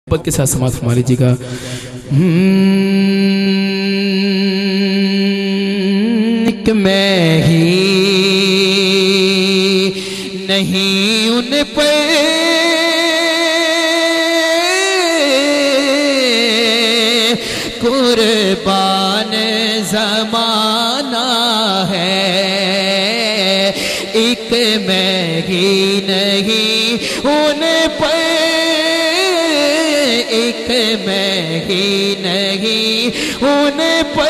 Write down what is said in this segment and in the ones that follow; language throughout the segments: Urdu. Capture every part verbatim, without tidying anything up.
محبت کے ساتھ سماعت فرما لیجیے گا. کہ میں ہی نہیں ان پہ قربان زمانہ ہے، ایک میں ہی نہیں ان پہ، ایک میں ہی نہیں ان پہ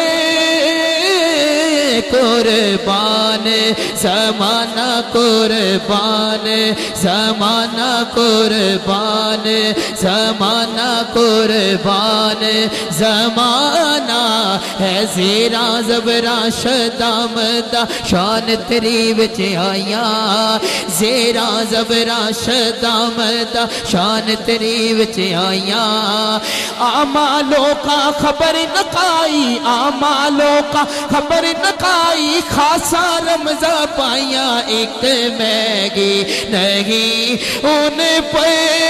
قربان زمانہ، قربان زمانہ، قربان زمانہ، قربان زمانہ ہے. زیرا زبرا شدامدہ شان تیری وچ آیا، زیرا زبرا شدامدہ شان تیری وچ آیا. آمالوں کا خبر نقائی، آمالوں کا خبر نقائی، خاصا رمضہ پایا. ایک میگی نہیں ان پہ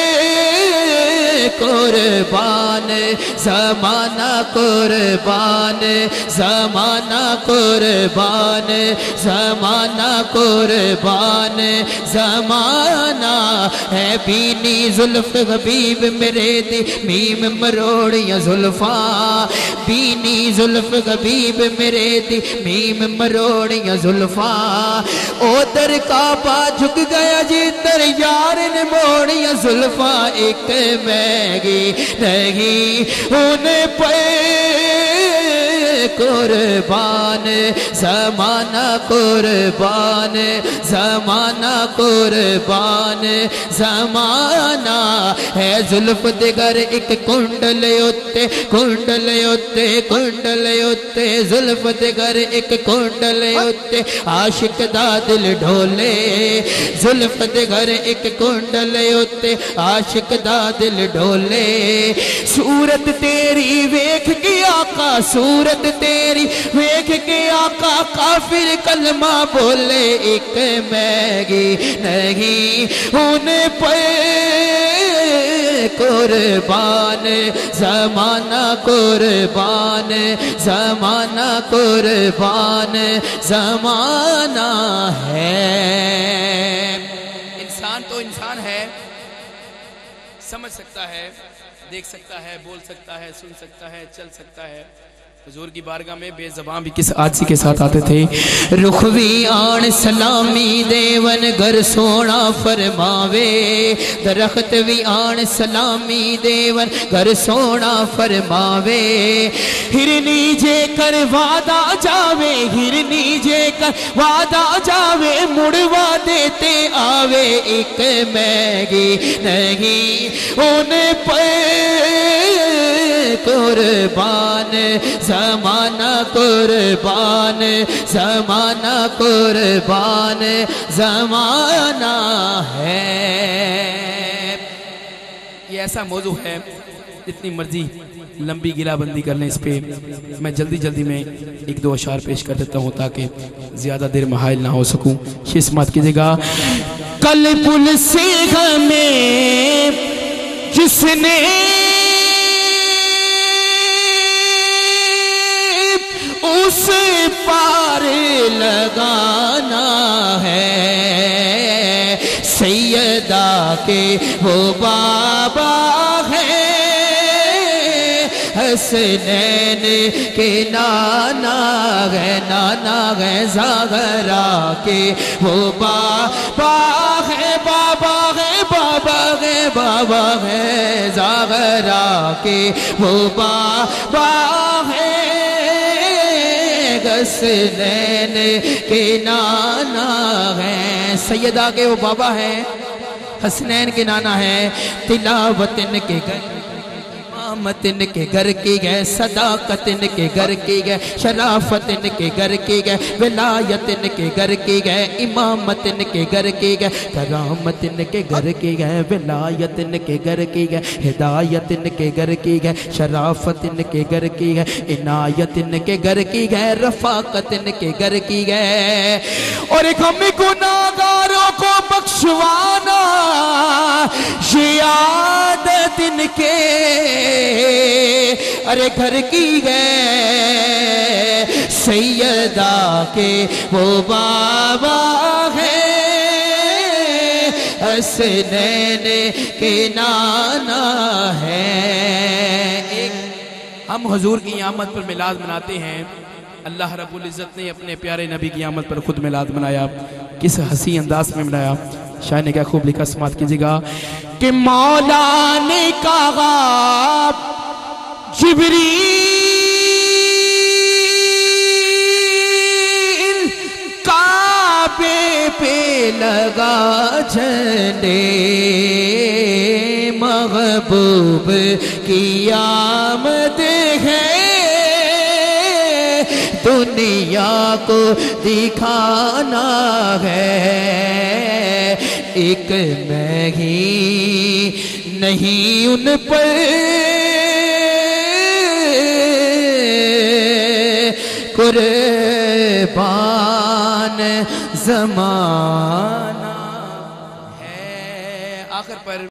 قربان زمانہ، قربان زمانہ، قربان زمانہ، قربان زمانہ ہے. بینی زلف حبیب میرے دی میم مروڑیاں زلفاں، بینی زلف حبیب میرے دی میم مروڑیاں زلفاں. او در کعبہ جھک گیا جدھر یار نے موڑیاں زلفاں. ایک میگی نہیں ان پہ قربان زمانہ، قربان زمانہ، قربان زمانہ ہے. زلف دگر ایک کنڈل اتے، کنڈل اتے، کنڈل اتے، زلف دگر ایک کنڈل اتے عاشق دا دل ڈھولے. زلف دگر ایک کنڈل اتے عاشق دا دل ڈھولے. صورت تیری ویکھ کے آقا، صورت تیری ویکھ کے آقا کافر کلمہ بولے. ایک میگی نہیں ان پہ قربان زمانہ، قربان زمانہ، قربان زمانہ ہے. انسان تو انسان ہے، سمجھ سکتا ہے، دیکھ سکتا ہے، بول سکتا ہے، سن سکتا ہے، چل سکتا ہے. حضور کی بارگاہ میں بے زبان بھی کس عاجزی کے ساتھ آتے تھے. رخوی آن سلامی دیون گر سونا فرماوے، درخت وی آن سلامی دیون گر سونا فرماوے. ہرنی جے کر وعدہ جاوے، ہرنی جے کر وعدہ جاوے، مڑوا دیتے آوے. ایک میگی نہیں ان پہ قربان زمانہ، قربان زمانہ، قربان زمانہ ہے. یہ ایسا موضوع ہے جتنی مرضی لمبی گلا بندی کر لیں اس پہ. میں جلدی جلدی میں ایک دو اشعار پیش کر دیتا ہوں تاکہ زیادہ دیر محائل نہ ہو سکوں. یہ سماعت کیجئے گا. کل پل سے ہمیں جس نے اس پار لگانا ہے، سیدہ کے وہ بابا ہے، حسنین کے نانا ہے، نانا ہے، زہرا کے وہ بابا ہے، بابا ہے، بابا ہے، بابا ہے، زہرا کے وہ بابا ہے، حسنین کے نانا ہے. سیدہ کے وہ بابا ہے، حسنین کے نانا ہے. تلاوت ان کے گھر امامت ان کے گھر کی ہے، صداقت ان کے گھر کی ہے، شرافت ان کے گھر کی ہے، ولایت ان کے گھر کی ہے، امامت ان کے گھر کی ہے، کرامت ان کے گھر کی ہے، ولایت ان کے گھر کی ہے، ہدایت ان کے گھر کی ہے، شرافت ان کے گھر کی ہے، عنایت ان کے گھر کی ہے، رفاقت ان کے گھر کی ہے، اور ایک ہم گناہگاروں کو بخشوانا یہ عادت ان کے ارے گھر کی ہے، سیدہ کے وہ بابا ہے، حسنین کے نانا ہے۔ ایک ہم حضور کی آمد پر میلاد مناتے ہیں، اللہ رب العزت نے اپنے پیارے نبی کی آمد پر خود میلاد منایا، کس حسین انداز میں منایا، شاعر نے کیا خوب لکھا، سماعت کیجئے گا کہ مولا نے کہا جبریل کعبے پہ لگا جھنڈے، محبوب کی آمد ہے، دنیا کو دکھانا ہے، ایک میں ہی نہیں ان پر قربان زمانہ ہے۔ آخر پر